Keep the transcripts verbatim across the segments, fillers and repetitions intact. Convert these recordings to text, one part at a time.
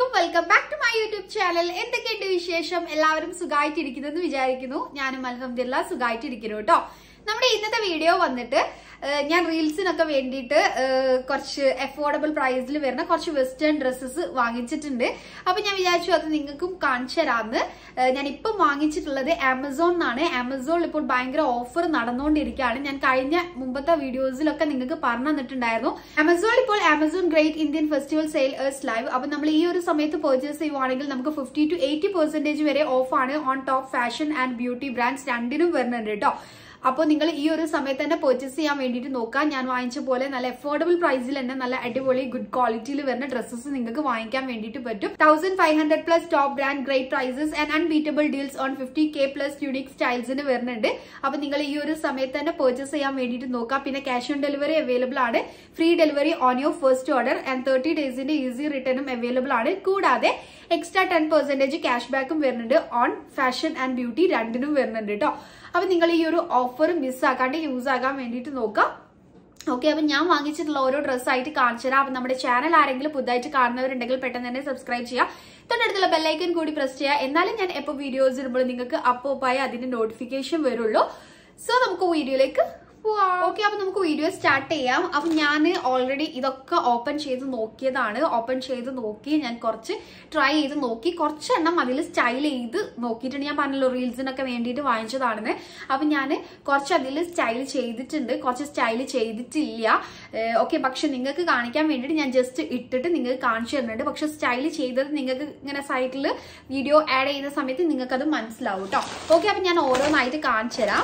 welcome back to my YouTube channel. എന്തൊക്കെയുണ്ട് വിശേഷം? എല്ലാവരും സുഖായിട്ടിരിക്കുന്നെന്ന് വിചാരിക്കുന്നു. ഞാനും അൽഹംദുലില്ലാ സുഖായിട്ടിരിക്കുന്നു ട്ടോ. നമ്മുടെ ഇന്നത്തെ വീഡിയോ വന്നിട്ട് ഞാൻ റീൽസിനൊക്കെ വേണ്ടിയിട്ട് കുറച്ച് അഫോർഡബിൾ പ്രൈസിൽ വരുന്ന കുറച്ച് വെസ്റ്റേൺ ഡ്രസ്സസ് വാങ്ങിച്ചിട്ടുണ്ട്. അപ്പൊ ഞാൻ വിചാരിച്ചു അത് നിങ്ങൾക്കും കാണിച്ചു തരാമെന്ന്. ഞാൻ ഇപ്പം വാങ്ങിച്ചിട്ടുള്ളത് ആമസോൺ എന്നാണ്. ആമസോണിൽ ഇപ്പോൾ ഭയങ്കര ഓഫർ നടന്നുകൊണ്ടിരിക്കുകയാണ്. ഞാൻ കഴിഞ്ഞ മുമ്പത്തെ വീഡിയോസിലൊക്കെ നിങ്ങൾക്ക് പറഞ്ഞു തന്നിട്ടുണ്ടായിരുന്നു. ആമസോണിൽ ഇപ്പോൾ Amazon great Indian festival sale is live. അപ്പൊ നമ്മൾ ഈ ഒരു സമയത്ത് പർച്ചേസ് ചെയ്യുവാണെങ്കിൽ നമുക്ക് ഫിഫ്റ്റി ടു എയ്റ്റി പെർസെന്റേജ് വരെ ഓഫാണ് on top fashion and beauty brands രണ്ടിനും വരുന്നുണ്ട് കേട്ടോ. അപ്പോൾ നിങ്ങൾ ഈ ഒരു സമയത്ത് തന്നെ പർച്ചേസ് ചെയ്യാൻ വേണ്ടിയിട്ട് നോക്കാം. ഞാൻ വാങ്ങിച്ച പോലെ നല്ല അഫോർഡബിൾ പ്രൈസിൽ തന്നെ നല്ല അടിപൊളി ഗുഡ് ക്വാളിറ്റിയിൽ വരുന്ന ഡ്രസ്സസ് നിങ്ങൾക്ക് വാങ്ങിക്കാൻ വേണ്ടിയിട്ട് പറ്റും. Thousand five hundred plus top brand great prices and unbeatable deals on fifty K plus unique സ്റ്റൈൽസിന് വരുന്നുണ്ട്. അപ്പൊ നിങ്ങൾ ഈ ഒരു സമയത്ത് തന്നെ പർച്ചേസ് ചെയ്യാൻ വേണ്ടിയിട്ട് നോക്കാം. പിന്നെ ക്യാഷ് ഓൺ ഡെലിവറി അവൈലബിൾ ആണ്. Free delivery on your first order and thirty ഡേയ്സിന്റെ ഈസി റിട്ടേണും അവൈലബിൾ ആണ്. കൂടാതെ എക്സ്ട്രാ ടെൻ പെർസെന്റേജ് ക്യാഷ് ബാക്കും വരുന്നുണ്ട് ഓൺ ഫാഷൻ ആൻഡ് ബ്യൂട്ടി രണ്ടിനും വരുന്നുണ്ട് കേട്ടോ. അപ്പൊ നിങ്ങൾ ഈ ഒരു ഓഫർ മിസ്സാക്കാണ്ട് യൂസ് ആക്കാൻ വേണ്ടിയിട്ട് നോക്കാം. ഓക്കെ, അപ്പൊ ഞാൻ വാങ്ങിച്ചിട്ടുള്ള ഓരോ ഡ്രസ്സായിട്ട് കാണിച്ചു തരാം. അപ്പൊ നമ്മുടെ ചാനൽ ആരെങ്കിലും പുതുതായിട്ട് കാണുന്നവരുണ്ടെങ്കിൽ പെട്ടെന്ന് തന്നെ സബ്സ്ക്രൈബ് ചെയ്യുക. തൊട്ടടുത്തുള്ള ബെല്ലൈക്കൻ കൂടി പ്രസ് ചെയ്യുക. എന്നാലും ഞാൻ എപ്പോൾ വീഡിയോസ് ഇടുമ്പോൾ നിങ്ങൾക്ക് അപ്പോപ്പായി അതിന്റെ നോട്ടിഫിക്കേഷൻ വരുള്ളൂ. സോ നമുക്ക് വീഡിയോയിലേക്ക് ഓക്കെ, അപ്പൊ നമുക്ക് വീഡിയോ സ്റ്റാർട്ട് ചെയ്യാം. അപ്പൊ ഞാൻ ഓൾറെഡി ഇതൊക്കെ ഓപ്പൺ ചെയ്ത് നോക്കിയതാണ്. ഓപ്പൺ ചെയ്ത് നോക്കി ഞാൻ കുറച്ച് ട്രൈ ചെയ്ത് നോക്കി. കുറച്ചെണ്ണം അതിൽ സ്റ്റൈൽ ചെയ്ത് നോക്കിയിട്ടുണ്ട്. ഞാൻ പറഞ്ഞല്ലോ റീൽസിനൊക്കെ വേണ്ടിയിട്ട് വാങ്ങിച്ചതാണെന്ന്. അപ്പൊ ഞാൻ കുറച്ച് അതിൽ സ്റ്റൈൽ ചെയ്തിട്ടുണ്ട്, കുറച്ച് സ്റ്റൈൽ ചെയ്തിട്ടില്ല. ഓക്കെ, പക്ഷെ നിങ്ങൾക്ക് കാണിക്കാൻ വേണ്ടിയിട്ട് ഞാൻ ജസ്റ്റ് ഇട്ടിട്ട് നിങ്ങൾക്ക് കാണിച്ചു തരുന്നുണ്ട്. പക്ഷെ സ്റ്റൈൽ ചെയ്തത് നിങ്ങൾക്ക് ഇങ്ങനെ സൈഡിൽ വീഡിയോ ആഡ് ചെയ്യുന്ന സമയത്ത് നിങ്ങൾക്ക് അത് മനസ്സിലാവും കേട്ടോ. ഓക്കെ, അപ്പൊ ഞാൻ ഓരോന്നായിട്ട് കാണിച്ചു തരാം.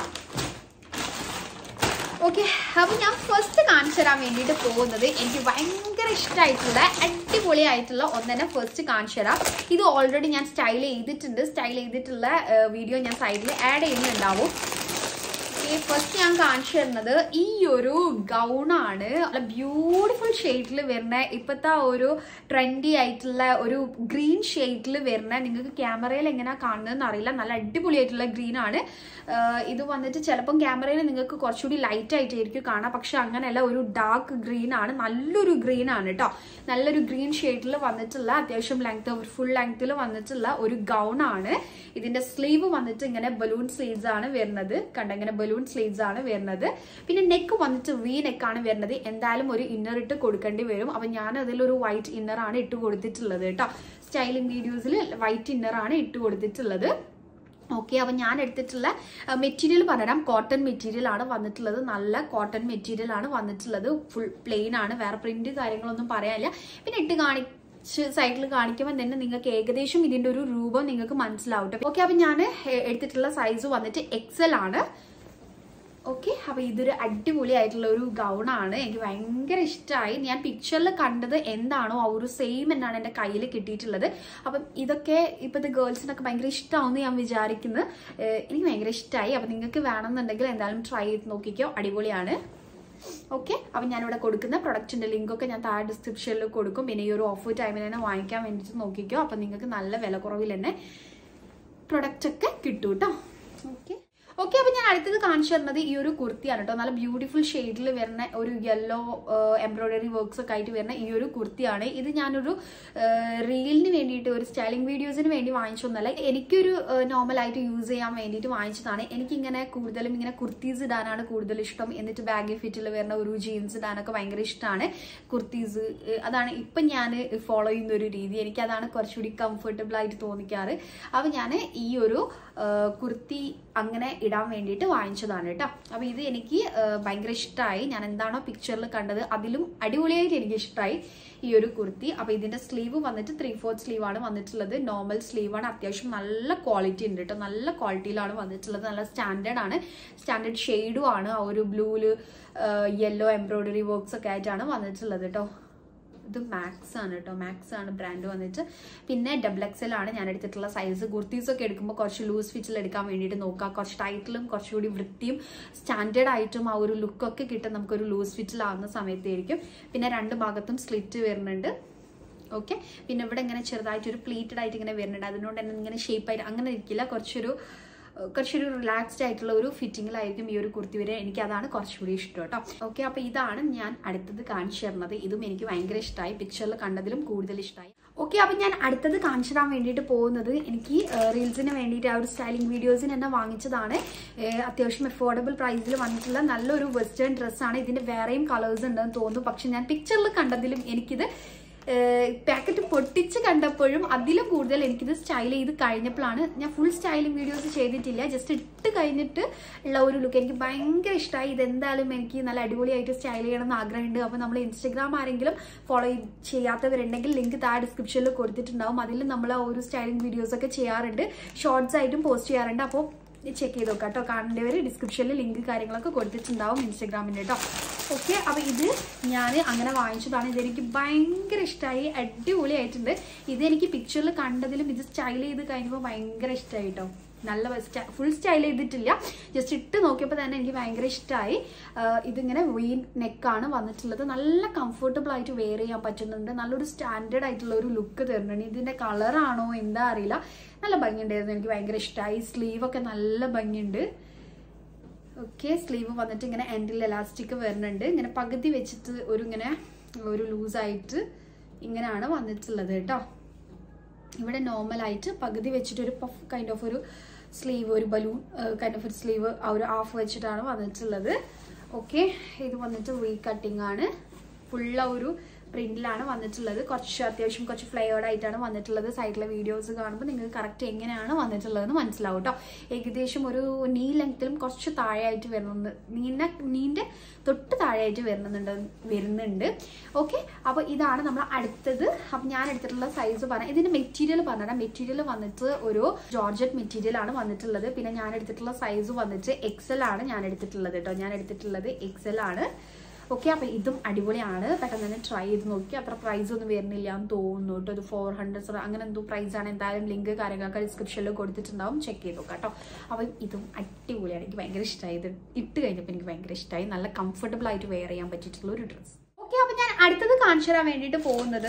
ഓക്കെ, അപ്പൊ ഞാൻ ഫസ്റ്റ് കാണിച്ചു തരാൻ വേണ്ടിയിട്ട് പോകുന്നത് എനിക്ക് ഭയങ്കര ഇഷ്ടമായിട്ടുള്ള അടിപൊളിയായിട്ടുള്ള ഒന്നെ ഫസ്റ്റ് കാണിച്ചു തരാം. ഇത് ഓൾറെഡി ഞാൻ സ്റ്റൈൽ ചെയ്തിട്ടുണ്ട്. സ്റ്റൈൽ ചെയ്തിട്ടുള്ള വീഡിയോ ഞാൻ സൈഡിൽ ആഡ് ചെയ്യുന്നുണ്ടാവും. ഫസ്റ്റ് ഞാൻ കാണിച്ചു തരുന്നത് ഈ ഒരു ഗൗണാണ്. നല്ല ബ്യൂട്ടിഫുൾ ഷെയ്ഡിൽ വരുന്ന ഇപ്പോഴത്തെ ഒരു ട്രെൻഡി ആയിട്ടുള്ള ഒരു ഗ്രീൻ ഷെയ്ഡിൽ വരുന്ന, നിങ്ങൾക്ക് ക്യാമറയിൽ എങ്ങനെയാ കാണുന്നതെന്ന് അറിയില്ല, നല്ല അടിപൊളിയായിട്ടുള്ള ഗ്രീൻ ആണ്. ഇത് വന്നിട്ട് ചിലപ്പം ക്യാമറയിൽ നിങ്ങൾക്ക് കുറച്ചുകൂടി ലൈറ്റ് ആയിട്ടായിരിക്കും കാണാം, പക്ഷെ അങ്ങനെയല്ല, ഒരു ഡാർക്ക് ഗ്രീൻ ആണ്. നല്ലൊരു ഗ്രീൻ ആണ് കേട്ടോ. നല്ലൊരു ഗ്രീൻ ഷെയ്ഡിൽ വന്നിട്ടുള്ള അത്യാവശ്യം ലെങ്ത് ഫുൾ ലെങ്ത്തിൽ വന്നിട്ടുള്ള ഒരു ഗൗൺ ആണ്. ഇതിന്റെ സ്ലീവ് വന്നിട്ട് ഇങ്ങനെ ബലൂൺ സ്ലീവ്സ് ആണ് വരുന്നത്. കണ്ട, ഇങ്ങനെ ബലൂൺ സ്ലീവ്സ് ആണ് വരുന്നത്. പിന്നെ നെക്ക് വന്നിട്ട് വി നെക്കാണ് വരുന്നത്. എന്തായാലും ഒരു ഇന്നർ ഇട്ട് കൊടുക്കേണ്ടി വരും. അപ്പൊ ഞാൻ അതിലൊരു വൈറ്റ് ഇന്നർ ആണ് ഇട്ട് കൊടുത്തിട്ടുള്ളത് കേട്ടോ. സ്റ്റൈലിംഗ് വീഡിയോസിൽ വൈറ്റ് ഇന്നർ ആണ് ഇട്ട് കൊടുത്തിട്ടുള്ളത്. ഓക്കെ, അപ്പൊ ഞാൻ എടുത്തിട്ടുള്ള മെറ്റീരിയൽ പറയാം. കോട്ടൺ മെറ്റീരിയൽ ആണ് വന്നിട്ടുള്ളത്. നല്ല കോട്ടൺ മെറ്റീരിയൽ ആണ് വന്നിട്ടുള്ളത്. ഫുൾ പ്ലെയിൻ ആണ്, വേറെ പ്രിന്റ് കാര്യങ്ങളൊന്നും പറയാനില്ല. പിന്നെ ഇട്ട് കാണി സൈഡിൽ കാണിക്കുമ്പോൾ തന്നെ നിങ്ങൾക്ക് ഏകദേശം ഇതിന്റെ ഒരു രൂപം നിങ്ങൾക്ക് മനസ്സിലാവട്ടെ. ഓക്കെ, അപ്പൊ ഞാൻ എടുത്തിട്ടുള്ള സൈസ് വന്നിട്ട് എക്സൽ ആണ്. ഓക്കെ, അപ്പൊ ഇതൊരു അടിപൊളിയായിട്ടുള്ള ഒരു ഗൗൺ ആണ്. എനിക്ക് ഭയങ്കര ഇഷ്ടമായി. ഞാൻ പിക്ചറിൽ കണ്ടത് എന്താണോ ആ ഒരു സെയിം എന്നാണ് എന്റെ കയ്യിൽ കിട്ടിയിട്ടുള്ളത്. അപ്പം ഇതൊക്കെ ഇപ്പോഴത്തെ ഗേൾസിനൊക്കെ ഭയങ്കര ഇഷ്ടമാവുമെന്ന് ഞാൻ വിചാരിക്കുന്നത്. എനിക്ക് ഭയങ്കര ഇഷ്ടമായി. അപ്പൊ നിങ്ങൾക്ക് വേണമെന്നുണ്ടെങ്കിൽ എന്തായാലും ട്രൈ ചെയ്ത് നോക്കിക്കോ, അടിപൊളിയാണ്. ഓക്കെ, അപ്പൊ ഞാനിവിടെ കൊടുക്കുന്ന പ്രൊഡക്റ്റിന്റെ ലിങ്ക് ഒക്കെ ഞാൻ താഴെ ഡിസ്ക്രിപ്ഷനിൽ കൊടുക്കും. പിന്നെ ഈ ഒരു ഓഫർ ടൈമിൽ തന്നെ വാങ്ങിക്കാൻ വേണ്ടിയിട്ട് നോക്കിക്കോ. അപ്പൊ നിങ്ങൾക്ക് നല്ല വില കുറവിൽ തന്നെ പ്രൊഡക്റ്റ് ഒക്കെ കിട്ടും കേട്ടോ. ഓക്കെ ഓക്കെ അപ്പൊ ഞാൻ അടുത്തത് കാണിച്ചു തരുന്നത് ഈ ഒരു കുർത്തിയാണ് കേട്ടോ. നല്ല ബ്യൂട്ടിഫുൾ ഷെയ്ഡിൽ വരുന്ന ഒരു യെല്ലോ എംബ്രോയിഡറി വർക്ക്സ് ഒക്കെ ആയിട്ട് വരുന്ന ഈ ഒരു കുർത്തിയാണ്. ഇത് ഞാനൊരു റീലിന് വേണ്ടിയിട്ട്, ഒരു സ്റ്റൈലിംഗ് വീഡിയോസിന് വേണ്ടി വാങ്ങിച്ചൊന്നല്ല, എനിക്കൊരു നോർമലായിട്ട് യൂസ് ചെയ്യാൻ വേണ്ടിയിട്ട് വാങ്ങിച്ചതാണ്. എനിക്കിങ്ങനെ കൂടുതലും ഇങ്ങനെ കുർത്തീസ് ഇടാനാണ് കൂടുതൽ ഇഷ്ടം. എന്നിട്ട് ബാഗി ഫിറ്റിൽ വരുന്ന ഒരു ജീൻസ് ഇടാനൊക്കെ ഭയങ്കര ഇഷ്ടമാണ്. കുർത്തീസ് അതാണ് ഇപ്പം ഞാൻ ഫോളോ ചെയ്യുന്ന ഒരു രീതി. എനിക്കതാണ് കുറച്ചുകൂടി കംഫർട്ടബിൾ ആയിട്ട് തോന്നിക്കാറ്. അപ്പം ഞാൻ ഈ ഒരു കുർത്തി അങ്ങനെ ഇടാൻ വേണ്ടിയിട്ട് വാങ്ങിച്ചതാണ് കേട്ടോ. അപ്പൊ ഇത് എനിക്ക് ഭയങ്കര ഇഷ്ടമായി. ഞാൻ എന്താണോ പിക്ചറിൽ കണ്ടത് അതിലും അടിപൊളിയായിട്ട് എനിക്ക് ഇഷ്ടമായി ഈ ഒരു കുർത്തി. അപ്പൊ ഇതിന്റെ സ്ലീവ് വന്നിട്ട് ത്രീ ഫോർത്ത് സ്ലീവ് ആണ് വന്നിട്ടുള്ളത്. നോർമൽ സ്ലീവ് ആണ്. അത്യാവശ്യം നല്ല ക്വാളിറ്റി ഉണ്ട് കേട്ടോ. നല്ല ക്വാളിറ്റിയിലാണ് വന്നിട്ടുള്ളത്. നല്ല സ്റ്റാൻഡേർഡ് ആണ്. സ്റ്റാൻഡേർഡ് ഷെയ്ഡും ആണ്. ആ ഒരു ബ്ലൂല് യെല്ലോ എംബ്രോയിഡറി വർക്ക്സ് ഒക്കെ ആയിട്ടാണ് വന്നിട്ടുള്ളത് കേട്ടോ. ഇത് മാക്സ് ആണ് കേട്ടോ. മാക്സ് ആണ് ബ്രാൻഡ് വന്നിട്ട്. പിന്നെ ഡബിൾ എക്സൽ ആണ് ഞാൻ എടുത്തിട്ടുള്ള സൈസ്. കുർത്തീസ് ഒക്കെ എടുക്കുമ്പോൾ കുറച്ച് ലൂസ് ഫിറ്റിൽ എടുക്കാൻ വേണ്ടിയിട്ട് നോക്കുക. കുറച്ച് ടൈറ്റിലും കുറച്ചുകൂടി വൃത്തിയും സ്റ്റാൻഡേർഡ് ആയിട്ടും ആ ഒരു ലുക്കൊക്കെ കിട്ടും നമുക്കൊരു ലൂസ് ഫിറ്റിലാവുന്ന സമയത്തായിരിക്കും. പിന്നെ രണ്ട് ഭാഗത്തും സ്ലിറ്റ് വരുന്നുണ്ട്. ഓക്കെ, പിന്നെ ഇവിടെ ഇങ്ങനെ ചെറുതായിട്ടൊരു പ്ലീറ്റഡ് ആയിട്ട് ഇങ്ങനെ വരുന്നുണ്ട്. അതിനോട് തന്നെ ഇങ്ങനെ ഷേപ്പായിട്ട് അങ്ങനെ ഇരിക്കില്ല. കുറച്ചൊരു കുറച്ചൊരു റിലാക്സ്ഡ് ആയിട്ടുള്ള ഒരു ഫിറ്റിങ്ങിലായിരിക്കും ഈ ഒരു കുർത്തി വരെ. എനിക്ക് അതാണ് കുറച്ചുകൂടി ഇഷ്ടം കേട്ടോ. ഓക്കെ, അപ്പൊ ഇതാണ് ഞാൻ അടുത്തത് കാണിച്ചു തരുന്നത്. ഇതും എനിക്ക് ഭയങ്കര ഇഷ്ടമായി. പിക്ചറിൽ കണ്ടതിലും കൂടുതൽ ഇഷ്ടമായി. ഓക്കെ, അപ്പം ഞാൻ അടുത്തത് കാണിച്ചു തരാൻ വേണ്ടിയിട്ട് പോകുന്നത് എനിക്ക് റീൽസിന് വേണ്ടിയിട്ട് ആ ഒരു സ്റ്റൈലിംഗ് വീഡിയോസിന് തന്നെ വാങ്ങിച്ചതാണ്. അത്യാവശ്യം അഫോർഡബിൾ പ്രൈസിൽ വന്നിട്ടുള്ള നല്ലൊരു വെസ്റ്റേൺ ഡ്രസ്സാണ്. ഇതിൻ്റെ വേറെയും കളേഴ്സ് ഉണ്ടെന്ന് തോന്നുന്നു. പക്ഷെ ഞാൻ പിക്ചറിൽ കണ്ടതിലും എനിക്കിത് പാക്കറ്റ് പൊട്ടിച്ച് കണ്ടപ്പോഴും അതിലും കൂടുതൽ എനിക്കിത് സ്റ്റൈൽ ചെയ്ത് കഴിഞ്ഞപ്പോഴാണ്. ഞാൻ ഫുൾ സ്റ്റൈലിംഗ് വീഡിയോസ് ചെയ്തിട്ടില്ല, ജസ്റ്റ് ഇട്ട് കഴിഞ്ഞിട്ട് ഉള്ള ഒരു ലുക്ക് എനിക്ക് ഭയങ്കര ഇഷ്ടമായി. ഇതെന്തായാലും എനിക്ക് നല്ല അടിപൊളിയായിട്ട് സ്റ്റൈൽ ചെയ്യണം എന്ന് ആഗ്രഹമുണ്ട്. അപ്പോൾ നമ്മൾ ഇൻസ്റ്റഗ്രാം ആരെങ്കിലും ഫോളോ ചെയ്യാത്തവരുണ്ടെങ്കിൽ ലിങ്ക് താഴെ ഡിസ്ക്രിപ്ഷനിൽ കൊടുത്തിട്ടുണ്ടാവും. അതിൽ നമ്മൾ ഒരു സ്റ്റൈലിംഗ് വീഡിയോസ് ഒക്കെ ചെയ്യാറുണ്ട്, ഷോർട്സ് ആയിട്ടും പോസ്റ്റ് ചെയ്യാറുണ്ട്. അപ്പോൾ ചെക്ക് ചെയ്ത് നോക്കാം കേട്ടോ. കാണേണ്ടവർ ഡിസ്ക്രിപ്ഷനിൽ ലിങ്ക് കാര്യങ്ങളൊക്കെ കൊടുത്തിട്ടുണ്ടാവും ഇൻസ്റ്റഗ്രാമിൻ്റെ കേട്ടോ. ഓക്കെ, അപ്പോൾ ഇത് ഞാൻ അങ്ങനെ വാങ്ങിച്ചതാണ്. ഇതെനിക്ക് ഭയങ്കര ഇഷ്ടമായി, അടിപൊളിയായിട്ടുണ്ട്. ഇതെനിക്ക് പിക്ചറിൽ കണ്ടതിലും ഇത് സ്റ്റൈൽ ചെയ്ത് കഴിഞ്ഞപ്പോൾ ഭയങ്കര ഇഷ്ടമായി കേട്ടോ. നല്ല ഫുൾ സ്റ്റൈൽ ചെയ്തിട്ടില്ല, ജസ്റ്റ് ഇട്ട് നോക്കിയപ്പോൾ തന്നെ എനിക്ക് ഭയങ്കര ഇഷ്ടമായി. ഇതിങ്ങനെ വി നെക്കാണ് വന്നിട്ടുള്ളത്. നല്ല കംഫർട്ടബിൾ ആയിട്ട് വെയർ ചെയ്യാൻ പറ്റുന്നുണ്ട്. നല്ലൊരു സ്റ്റാൻഡേർഡ് ആയിട്ടുള്ള ഒരു ലുക്ക് തരുന്നുണ്ട്. ഇതിൻ്റെ കളറാണോ എന്താ അറിയില്ല, നല്ല ഭംഗിയുണ്ടായിരുന്നു. എനിക്ക് ഭയങ്കര ഇഷ്ടമായി. സ്ലീവൊക്കെ നല്ല ഭംഗിയുണ്ട്. ഓക്കെ, സ്ലീവ് വന്നിട്ട് ഇങ്ങനെ എൻഡിൽ എലാസ്റ്റിക് വരുന്നുണ്ട്. ഇങ്ങനെ പകുതി വെച്ചിട്ട് ഒരു ഇങ്ങനെ ഒരു ലൂസായിട്ട് ഇങ്ങനെയാണ് വന്നിട്ടുള്ളത് കേട്ടോ. ഇവിടെ നോർമലായിട്ട് പകുതി വെച്ചിട്ട് ഒരു പഫ് കൈൻഡ് ഓഫ് ഒരു സ്ലീവ്, ഒരു ബലൂൺ കൈൻഡ് ഓഫ് ഒരു സ്ലീവ് ആ ഒരു ഹാഫ് വെച്ചിട്ടാണ് വന്നിട്ടുള്ളത്. ഓക്കെ, ഇത് വന്നിട്ട് വി കട്ടിങ് ആണ്. ഫുള്ള ഒരു പ്രിന്റിലാണ് വന്നിട്ടുള്ളത്. കുറച്ച് അത്യാവശ്യം കുറച്ച് ഫ്ലെയർഡ് ആയിട്ടാണ് വന്നിട്ടുള്ളത്. സൈഡിലെ വീഡിയോസ് കാണുമ്പോൾ നിങ്ങൾക്ക് കറക്റ്റ് എങ്ങനെയാണ് വന്നിട്ടുള്ളതെന്ന് മനസ്സിലാവും കേട്ടോ. ഏകദേശം ഒരു നീ ലെങ്ത്തിലും കുറച്ച് താഴെയായിട്ട് വരുന്നുണ്ട്, നീന നീൻ്റെ തൊട്ട് താഴെയായിട്ട് വരുന്നുണ്ട് വരുന്നുണ്ട് ഓക്കെ, അപ്പോൾ ഇതാണ് നമ്മൾ അടുത്തത്. അപ്പം ഞാൻ എടുത്തിട്ടുള്ള സൈസ് പറഞ്ഞാൽ ഇതിൻ്റെ മെറ്റീരിയൽ പറഞ്ഞാൽ മെറ്റീരിയൽ വന്നിട്ട് ഒരു ജോർജറ്റ് മെറ്റീരിയൽ ആണ് വന്നിട്ടുള്ളത്. പിന്നെ ഞാൻ എടുത്തിട്ടുള്ള സൈസ് വന്നിട്ട് എക്സൽ ആണ് ഞാൻ എടുത്തിട്ടുള്ളത് കേട്ടോ. ഞാൻ എടുത്തിട്ടുള്ളത് എക്സൽ ആണ്. ഓക്കെ, അപ്പോൾ ഇതും അടിപൊളിയാണ്. പെട്ടെന്ന് തന്നെ ട്രൈ ചെയ്ത് നോക്കി. അത്ര പ്രൈസ് ഒന്നും വരുന്നില്ല എന്ന് തോന്നുന്നു കേട്ടോ. ഒരു ഫോർ ഹൺഡ്രഡ് അങ്ങനെ എന്തോ പ്രൈസാണ്. എന്തായാലും ലിങ്ക് കാര്യങ്ങളൊക്കെ ഡിസ്ക്രിപ്ഷനിൽ കൊടുത്തിട്ടുണ്ടാവും, ചെക്ക് ചെയ്ത് നോക്കാം കേട്ടോ. അപ്പം ഇതും അടിപൊളിയാണ്, എനിക്ക് ഭയങ്കര ഇഷ്ടമായി. ഇത് ഇട്ട് കഴിഞ്ഞപ്പോൾ എനിക്ക് ഭയങ്കര ഇഷ്ടമായി. നല്ല കംഫർട്ടബിൾ ആയിട്ട് വെയർ ചെയ്യാൻ പറ്റിയിട്ടുള്ള ഒരു ഡ്രസ്സ്. ഓക്കെ, അപ്പം ഞാൻ അടുത്തത് കാണിച്ചു തരാൻ വേണ്ടിയിട്ട് പോകുന്നത്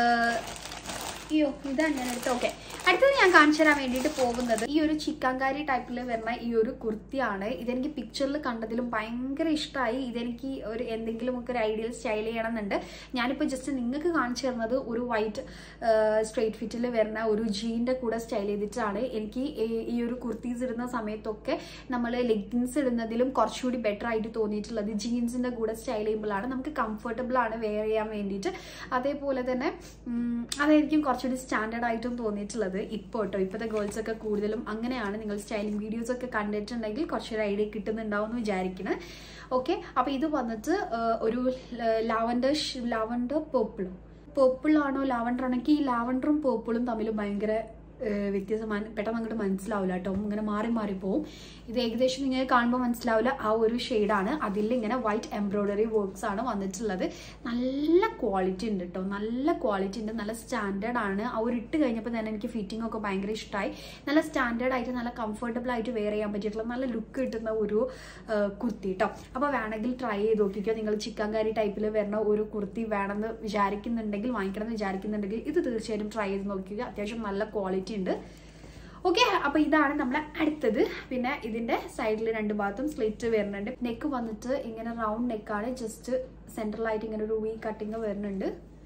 അയ്യോ ഇതാണ് ഞാൻ എടുത്തത്. ഓക്കെ, അടുത്തത് ഞാൻ കാണിച്ചു തരാൻ വേണ്ടിയിട്ട് പോകുന്നത് ഈ ഒരു ചിക്കൻകാരി ടൈപ്പിൽ വരുന്ന ഈ ഒരു കുർത്തിയാണ്. ഇതെനിക്ക് പിക്ചറിൽ കണ്ടതിലും ഭയങ്കര ഇഷ്ടമായി. ഇതെനിക്ക് ഒരു എന്തെങ്കിലും ഒക്കെ ഒരു ഐഡിയൽ സ്റ്റൈൽ ചെയ്യണം എന്നുണ്ട്. ഞാനിപ്പോൾ ജസ്റ്റ് നിങ്ങൾക്ക് കാണിച്ചു തരുന്നത് ഒരു വൈറ്റ് സ്ട്രെയിറ്റ് ഫിറ്റിൽ വരുന്ന ഒരു ജീൻ്റെ കൂടെ സ്റ്റൈൽ ചെയ്തിട്ടാണ്. എനിക്ക് ഈ ഒരു കുർത്തീസ് ഇടുന്ന സമയത്തൊക്കെ നമ്മൾ ലെഗിൻസ് ഇടുന്നതിലും കുറച്ചുകൂടി ബെറ്റർ ആയിട്ട് തോന്നിയിട്ടുള്ളത് ജീൻസിൻ്റെ കൂടെ സ്റ്റൈൽ ചെയ്യുമ്പോഴാണ്. നമുക്ക് കംഫർട്ടബിൾ ആണ് വെയർ ചെയ്യാൻ വേണ്ടിയിട്ട്. അതേപോലെ തന്നെ അതായിരിക്കും കുറച്ചുകൂടി സ്റ്റാൻഡേർഡ് ആയിട്ടും തോന്നിയിട്ടുള്ളത് ഇപ്പോൾ കേട്ടോ. ഇപ്പോഴത്തെ ഗേൾസ് ഒക്കെ കൂടുതലും അങ്ങനെയാണ്. നിങ്ങൾ സ്റ്റൈലിംഗ് വീഡിയോസ് ഒക്കെ കണ്ടിട്ടുണ്ടെങ്കിൽ കുറച്ചൊരു ഐഡിയ കിട്ടുന്നുണ്ടാവും എന്ന് വിചാരിക്കുന്നത്. ഓക്കെ, അപ്പോൾ ഇത് വന്നിട്ട് ഒരു ലാവൻഡർ ലാവൻഡർ പേർപ്പിളും പേർപ്പിളാണോ ലാവൻഡർ ആണെങ്കിൽ ഈ ലാവൻഡറും പേർപ്പിളും തമ്മിൽ ഭയങ്കര വ്യത്യാസം പെട്ടെന്ന് അങ്ങോട്ട് മനസ്സിലാവില്ല കേട്ടോ. ഇങ്ങനെ മാറി മാറി പോവും. ഇത് ഏകദേശം നിങ്ങൾ കാണുമ്പോൾ മനസ്സിലാവില്ല, ആ ഒരു ഷെയ്ഡാണ്. അതിൽ ഇങ്ങനെ വൈറ്റ് എംബ്രോയ്ഡറി വർക്ക്സ് ആണ് വന്നിട്ടുള്ളത്. നല്ല ക്വാളിറ്റി ഉണ്ട് കേട്ടോ, നല്ല ക്വാളിറ്റി ഉണ്ട്, നല്ല സ്റ്റാൻഡേർഡ് ആണ്. ആ ഒരു ഇട്ട് കഴിഞ്ഞപ്പോൾ തന്നെ എനിക്ക് ഫിറ്റിംഗ് ഒക്കെ ഭയങ്കര ഇഷ്ടമായി. നല്ല സ്റ്റാൻഡേർഡ് ആയിട്ട് നല്ല കംഫർട്ടബിൾ ആയിട്ട് വെയർ ചെയ്യാൻ പറ്റിയിട്ടുള്ള നല്ല ലുക്ക് കിട്ടുന്ന ഒരു കുർത്തി കേട്ടോ. അപ്പോൾ വേണമെങ്കിൽ ട്രൈ ചെയ്ത് നോക്കിക്കോ. നിങ്ങൾ ചിക്കൻകാരി ടൈപ്പിൽ വരുന്ന ഒരു കുർത്തി വേണമെന്ന് വിചാരിക്കുന്നുണ്ടെങ്കിൽ, വാങ്ങിക്കണം എന്ന് വിചാരിക്കുന്നുണ്ടെങ്കിൽ ഇത് തീർച്ചയായിട്ടും ട്രൈ ചെയ്ത് നോക്കിക്കുക. അത്യാവശ്യം നല്ല ക്വാളിറ്റി ഉണ്ട്. ഓക്കെ, അപ്പൊ ഇതാണ് നമ്മളെ അടുത്തത്. പിന്നെ ഇതിന്റെ സൈഡിൽ രണ്ട് ഭാഗത്തും സ്ലിറ്റ് വരുന്നുണ്ട്. നെക്ക് വന്നിട്ട് ഇങ്ങനെ റൗണ്ട് നെക്കാണ്, ജസ്റ്റ് സെൻട്രലായിട്ട് ഇങ്ങനെ ഒരു വി കട്ടിങ് വരുന്നുണ്ട്.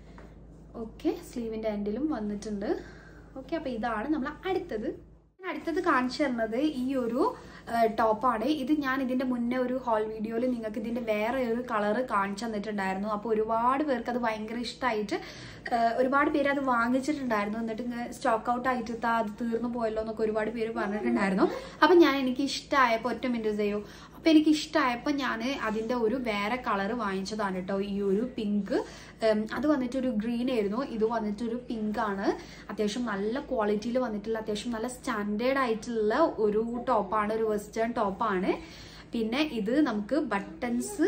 ഓക്കെ, സ്ലീവിന്റെ എൻഡിലും വന്നിട്ടുണ്ട്. ഓക്കെ, അപ്പൊ ഇതാണ് നമ്മളെ അടുത്തത്. അടുത്തത് കാണിച്ചു തരുന്നത് ഈ ഒരു ടോപ്പാണ്. ഇത് ഞാൻ ഇതിന്റെ മുന്നേ ഒരു ഹോൾ വീഡിയോയിൽ നിങ്ങൾക്ക് ഇതിന്റെ വേറെ ഒരു കളർ കാണിച്ചു തന്നിട്ടുണ്ടായിരുന്നു. അപ്പോൾ ഒരുപാട് പേർക്ക് അത് ഭയങ്കര ഇഷ്ടമായിട്ട് ഒരുപാട് പേര് അത് വാങ്ങിച്ചിട്ടുണ്ടായിരുന്നു. എന്നിട്ട് സ്റ്റോക്ക് ഔട്ട് ആയിട്ട് അത് തീർന്നു പോയല്ലോ എന്നൊക്കെ ഒരുപാട് പേര് പറഞ്ഞിട്ടുണ്ടായിരുന്നു. അപ്പം ഞാൻ എനിക്ക് ഇഷ്ടമായപ്പോൾ ഒറ്റ മിനിറ്റ് ചെയ്യൂ അപ്പം എനിക്ക് ഇഷ്ടമായപ്പോൾ ഞാൻ അതിൻ്റെ ഒരു വേറെ കളർ വാങ്ങിച്ചതാണ് കേട്ടോ. ഈ ഒരു പിങ്ക്, അത് വന്നിട്ടൊരു ഗ്രീൻ ആയിരുന്നു, ഇത് വന്നിട്ടൊരു പിങ്ക് ആണ്. അത്യാവശ്യം നല്ല ക്വാളിറ്റിയിൽ വന്നിട്ടുള്ള അത്യാവശ്യം നല്ല സ്റ്റാൻഡേർഡ് ആയിട്ടുള്ള ഒരു ടോപ്പാണ്, ഒരു വെസ്റ്റേൺ ടോപ്പാണ്. പിന്നെ ഇത് നമുക്ക് ബട്ടൺസ്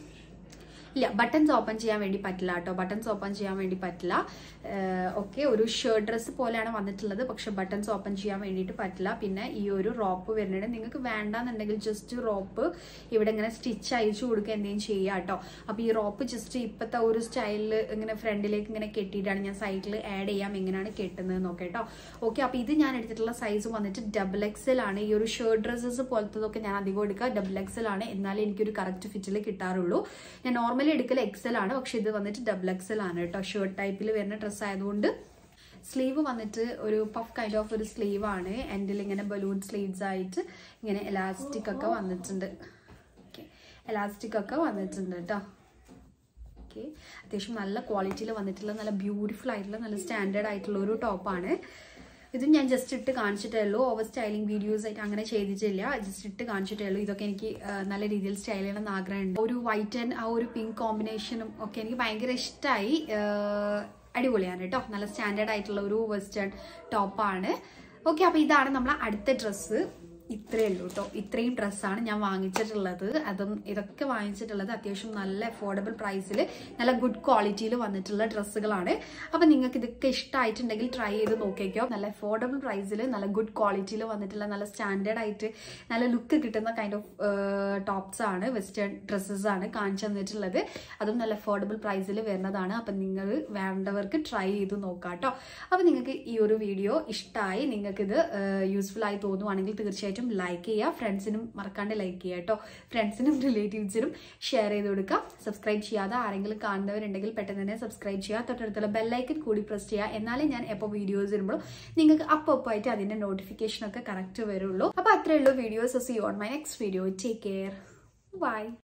ഇല്ല, ബട്ടൺസ് ഓപ്പൺ ചെയ്യാൻ വേണ്ടി പറ്റില്ല കേട്ടോ. ബട്ടൺസ് ഓപ്പൺ ചെയ്യാൻ വേണ്ടി പറ്റില്ല. ഓക്കെ, ഒരു ഷർട്ട് ഡ്രസ്സ് പോലെയാണ് വന്നിട്ടുള്ളത്, പക്ഷെ ബട്ടൺസ് ഓപ്പൺ ചെയ്യാൻ വേണ്ടിയിട്ട് പറ്റില്ല. പിന്നെ ഈ ഒരു റോപ്പ് വരുന്നുണ്ട്. നിങ്ങൾക്ക് വേണ്ടാന്നുണ്ടെങ്കിൽ ജസ്റ്റ് റോപ്പ് ഇവിടെ ഇങ്ങനെ സ്റ്റിച്ച് അയച്ചു കൊടുക്കുക എന്തെങ്കിലും ചെയ്യുക കേട്ടോ. അപ്പോൾ ഈ റോപ്പ് ജസ്റ്റ് ഇപ്പോഴത്തെ ഒരു സ്റ്റൈലിൽ ഇങ്ങനെ ഫ്രണ്ടിലേക്ക് ഇങ്ങനെ കെട്ടിയിട്ടാണ് ഞാൻ സൈഡിൽ ആഡ് ചെയ്യാം എങ്ങനെയാണ് കെട്ടുന്നത് നോക്കാം കേട്ടോ. ഓക്കെ, അപ്പോൾ ഇത് ഞാൻ എടുത്തിട്ടുള്ള സൈസ് വന്നിട്ട് ഡബിൾ എക്സൽ ആണ്. ഈ ഒരു ഷർട്ട് ഡ്രസ്സസ് പോലത്തതൊക്കെ ഞാൻ അധികം എടുക്കുക ഡബിൾ എക്സൽ ആണ്, എന്നാലേ എനിക്കൊരു കറക്റ്റ് ഫിറ്റിൽ കിട്ടാറുള്ളൂ. ഞാൻ നോർമലി എടുക്കൽ എക്സൽ ആണ്, പക്ഷെ ഇത് വന്നിട്ട് ഡബിൾ എക്സൽ ആണ് കേട്ടോ. ഷർട്ട് ടൈപ്പിൽ വരുന്ന ഡ്രസ്സ് ആയതുകൊണ്ട് സ്ലീവ് വന്നിട്ട് ഒരു പഫ് കൈൻഡ് ഓഫ് ഒരു സ്ലീവ് ആണ്. എൻഡിൽ ഇങ്ങനെ ബലൂൺ സ്ലീവ്സ് ആയിട്ട് ഇങ്ങനെ എലാസ്റ്റിക് ഒക്കെ വന്നിട്ടുണ്ട്. ഓക്കെ, എലാസ്റ്റിക് ഒക്കെ വന്നിട്ടുണ്ട് കേട്ടോ. ഓക്കെ, അത്യാവശ്യം നല്ല ക്വാളിറ്റിയിൽ വന്നിട്ടുള്ള നല്ല ബ്യൂട്ടിഫുൾ ആയിട്ടുള്ള നല്ല സ്റ്റാൻഡേർഡ് ആയിട്ടുള്ള ഒരു ടോപ്പാണ്. ഇതും ഞാൻ ജസ്റ്റ് ഇട്ട് കാണിച്ചിട്ടേ ഉള്ളൂ. ഓവർ സ്റ്റൈലിംഗ് വീഡിയോസ് ആയിട്ട് അങ്ങനെ ചെയ്തിട്ടില്ല, ജസ്റ്റ് ഇട്ട് കാണിച്ചിട്ടേ ഉള്ളൂ. ഇതൊക്കെ എനിക്ക് നല്ല രീതിയിൽ സ്റ്റൈൽ ചെയ്യണമെന്ന് ആഗ്രഹമുണ്ട്. ഒരു വൈറ്റ് ആൻഡ് ആ ഒരു പിങ്ക് കോമ്പിനേഷനും ഒക്കെ എനിക്ക് ഭയങ്കര ഇഷ്ടമായി. അടിപൊളിയാണ് കേട്ടോ. നല്ല സ്റ്റാൻഡേർഡ് ആയിട്ടുള്ള ഒരു വെസ്റ്റേൺ ടോപ്പാണ്. ഓക്കെ, അപ്പോൾ ഇതാണ് നമ്മളെ അടുത്ത ഡ്രസ്സ്. ഇത്രയേ ഉള്ളൂ കേട്ടോ. ഇത്രയും ഡ്രസ്സാണ് ഞാൻ വാങ്ങിച്ചിട്ടുള്ളത്. അതും ഇതൊക്കെ വാങ്ങിച്ചിട്ടുള്ളത് അത്യാവശ്യം നല്ല അഫോർഡബിൾ പ്രൈസിൽ നല്ല ഗുഡ് ക്വാളിറ്റിയിൽ വന്നിട്ടുള്ള ഡ്രസ്സുകളാണ്. അപ്പം നിങ്ങൾക്ക് ഇതൊക്കെ ഇഷ്ടമായിട്ടുണ്ടെങ്കിൽ ട്രൈ ചെയ്ത് നോക്കിക്കോ. നല്ല അഫോർഡബിൾ പ്രൈസിൽ നല്ല ഗുഡ് ക്വാളിറ്റിയിൽ വന്നിട്ടുള്ള നല്ല സ്റ്റാൻഡേർഡ് ആയിട്ട് നല്ല ലുക്ക് കിട്ടുന്ന കൈൻഡ് ഓഫ് ടോപ്സ് ആണ്, വെസ്റ്റേൺ ഡ്രസ്സസ് ആണ് കാണിച്ചു തന്നിട്ടുള്ളത്. അതും നല്ല അഫോർഡബിൾ പ്രൈസിൽ വരുന്നതാണ്. അപ്പം നിങ്ങൾ വേണ്ടവർക്ക് ട്രൈ ചെയ്ത് നോക്കാം കേട്ടോ. അപ്പം നിങ്ങൾക്ക് ഈ ഒരു വീഡിയോ ഇഷ്ടമായി, നിങ്ങൾക്കിത് യൂസ്ഫുൾ ആയി തോന്നുവാണെങ്കിൽ തീർച്ചയായിട്ടും ലൈക്ക് ചെയ്യുക. ഫ്രണ്ട്സിനും മറക്കാണ്ട് ലൈക്ക് ചെയ്യുക കേട്ടോ. ഫ്രണ്ട്സിനും റിലേറ്റീവ്സിനും ഷെയർ ചെയ്ത് കൊടുക്കുക. സബ്സ്ക്രൈബ് ചെയ്യാതെ ആരെങ്കിലും കാണുന്നവരുണ്ടെങ്കിൽ പെട്ടെന്ന് തന്നെ സബ്സ്ക്രൈബ് ചെയ്യുക. തൊട്ടടുത്തുള്ള ബെല്ലൈക്കൻ കൂടി പ്രസ് ചെയ്യുക. എന്നാലേ ഞാൻ എപ്പോൾ വീഡിയോസ് വരുമ്പോൾ നിങ്ങൾക്ക് അപ്പോൾ അപ്പോൾ ആയിട്ട് അതിന്റെ നോട്ടിഫിക്കേഷൻ ഒക്കെ കറക്റ്റ് വരുള്ളൂ. അപ്പോൾ അത്രയേ ഉള്ളൂ videos. See you on my next video. Take care. By.